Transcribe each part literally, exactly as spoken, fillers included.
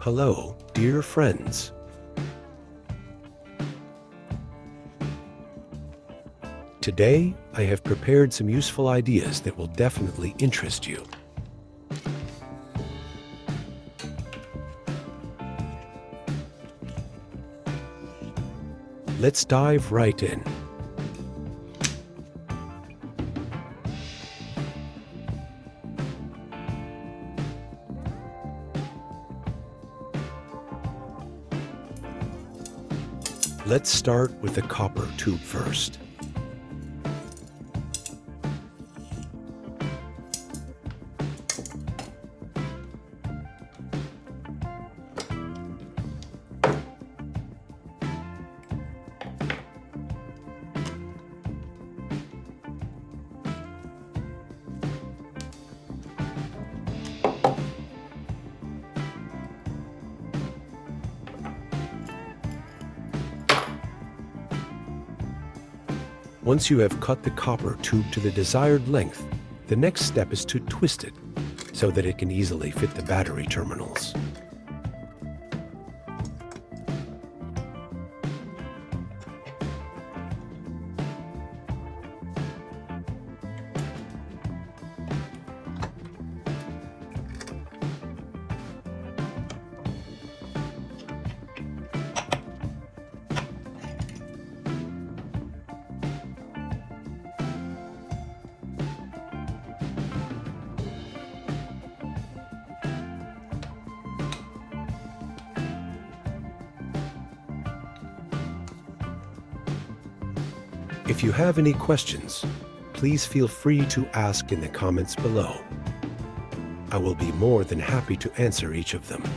Hello, dear friends. Today, I have prepared some useful ideas that will definitely interest you. Let's dive right in. Let's start with the copper tube first. Once you have cut the copper tube to the desired length, the next step is to twist it so that it can easily fit the battery terminals. If you have any questions, please feel free to ask in the comments below. I will be more than happy to answer each of them.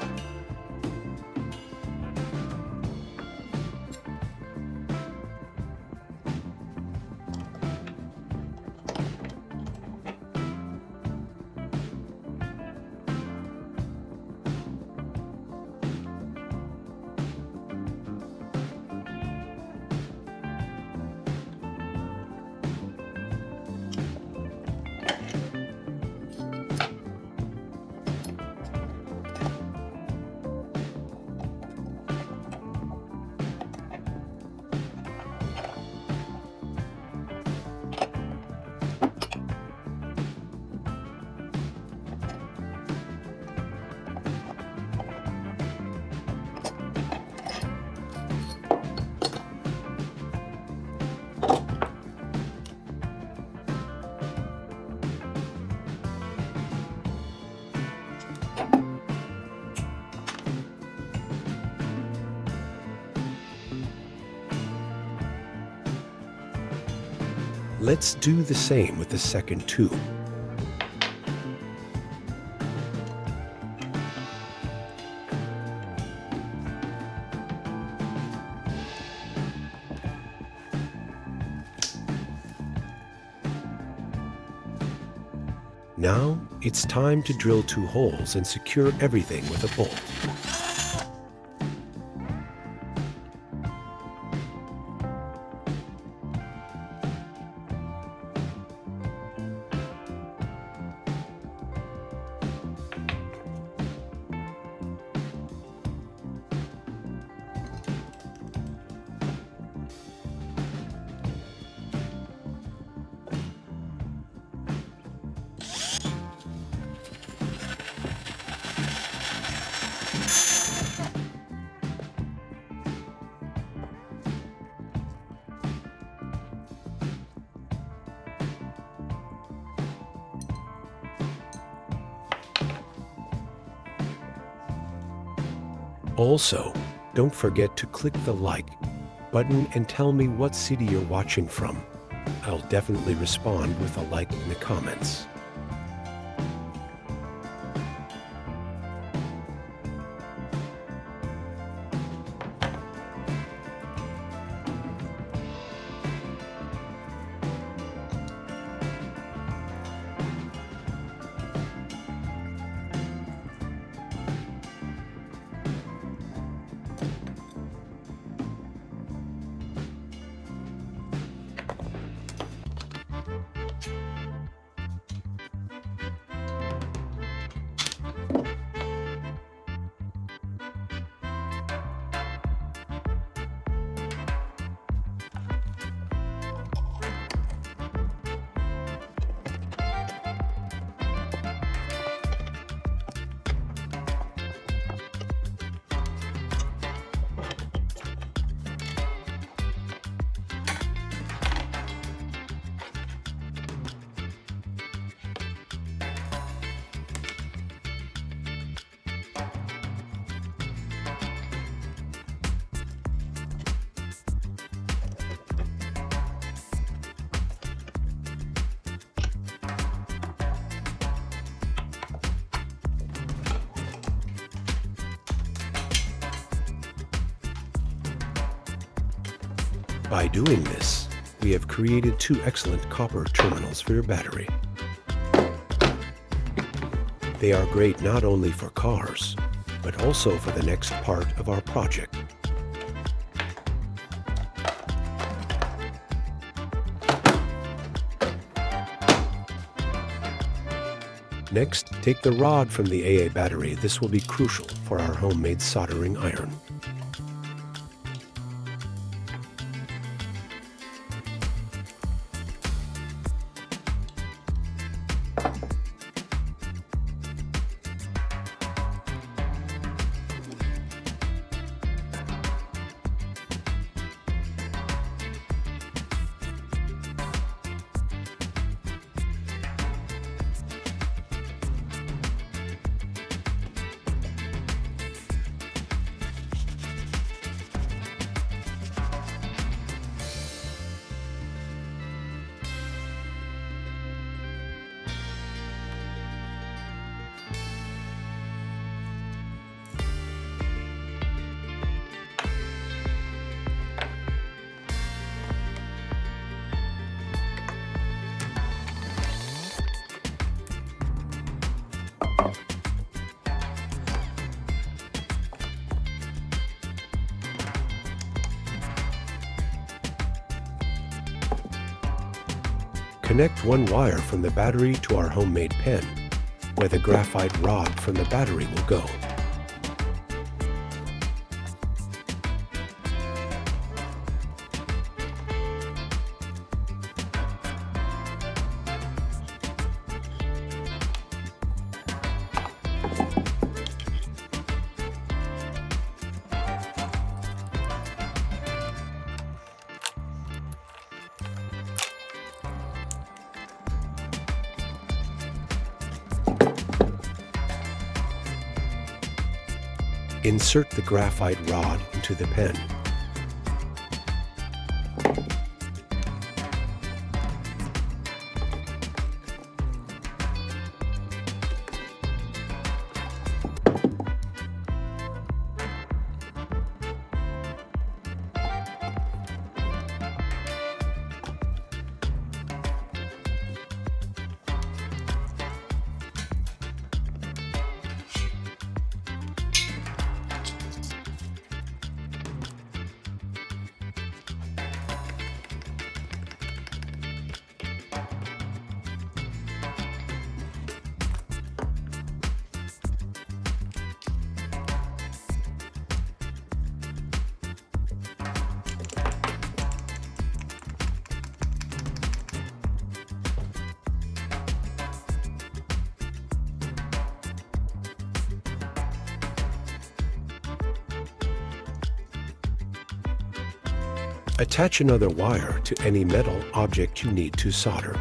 Let's do the same with the second tube. Now, it's time to drill two holes and secure everything with a bolt. Also, don't forget to click the like button and tell me what city you're watching from. I'll definitely respond with a like in the comments. By doing this, we have created two excellent copper terminals for your battery. They are great not only for cars, but also for the next part of our project. Next, take the rod from the A A battery. This will be crucial for our homemade soldering iron. Connect one wire from the battery to our homemade pen, where the graphite rod from the battery will go. Insert the graphite rod into the pen. Attach another wire to any metal object you need to solder.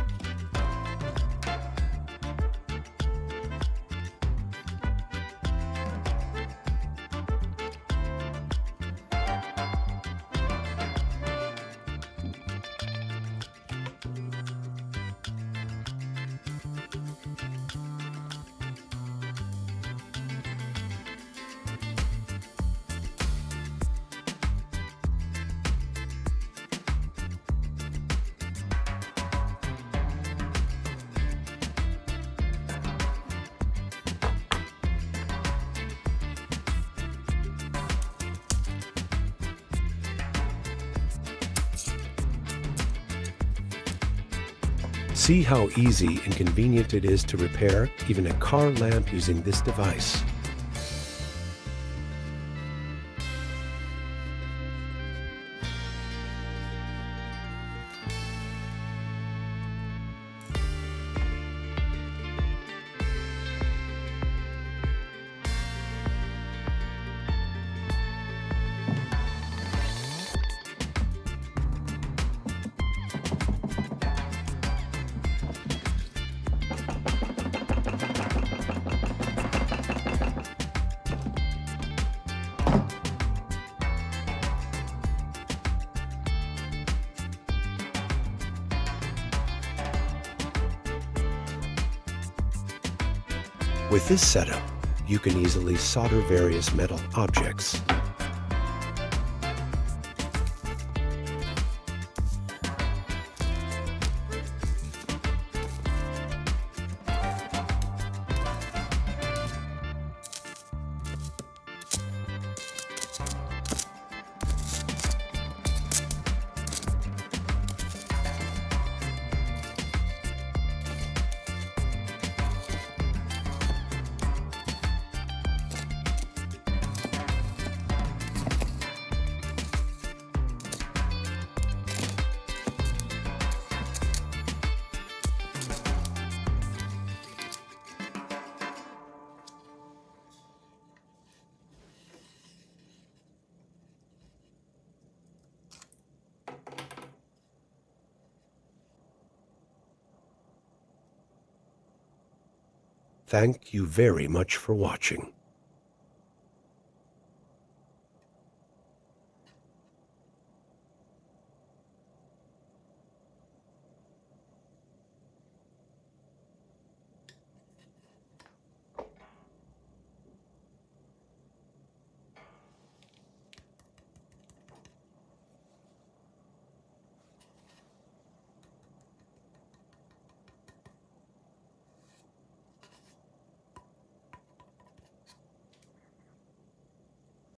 See how easy and convenient it is to repair even a car lamp using this device. With this setup, you can easily solder various metal objects. Thank you very much for watching.